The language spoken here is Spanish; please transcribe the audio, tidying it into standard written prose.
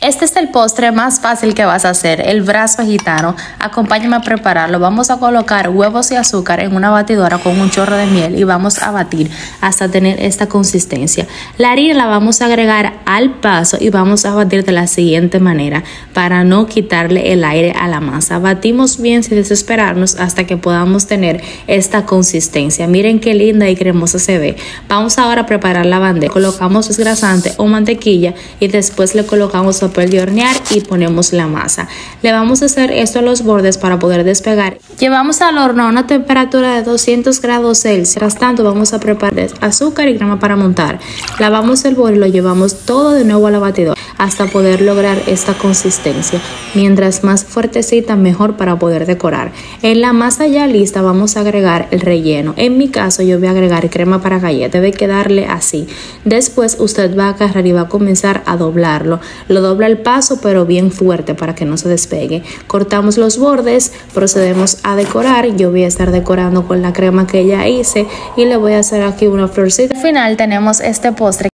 Este es el postre más fácil que vas a hacer, el brazo gitano. Acompáñame a prepararlo. Vamos a colocar huevos y azúcar en una batidora con un chorro de miel y vamos a batir hasta tener esta consistencia. La harina la vamos a agregar al paso y vamos a batir de la siguiente manera para no quitarle el aire a la masa. Batimos bien sin desesperarnos hasta que podamos tener esta consistencia. Miren qué linda y cremosa se ve. Vamos ahora a preparar la bandeja. Colocamos desgrasante o mantequilla y después le colocamos papel de hornear y ponemos la masa. Le vamos a hacer esto a los bordes para poder despegar. Llevamos al horno a una temperatura de 200 grados Celsius. Mientras tanto vamos a preparar azúcar y crema para montar. Lavamos el bol y lo llevamos todo de nuevo a la batidora hasta poder lograr esta consistencia. Mientras más fuertecita mejor para poder decorar. En la masa ya lista vamos a agregar el relleno. En mi caso yo voy a agregar crema para galleta. Debe quedarle así. Después usted va a agarrar y va a comenzar a doblarlo. Lo dobla el paso pero bien fuerte para que no se despegue. Cortamos los bordes, procedemos a decorar. Yo voy a estar decorando con la crema que ya hice y le voy a hacer aquí una florcita. Al final tenemos este postre.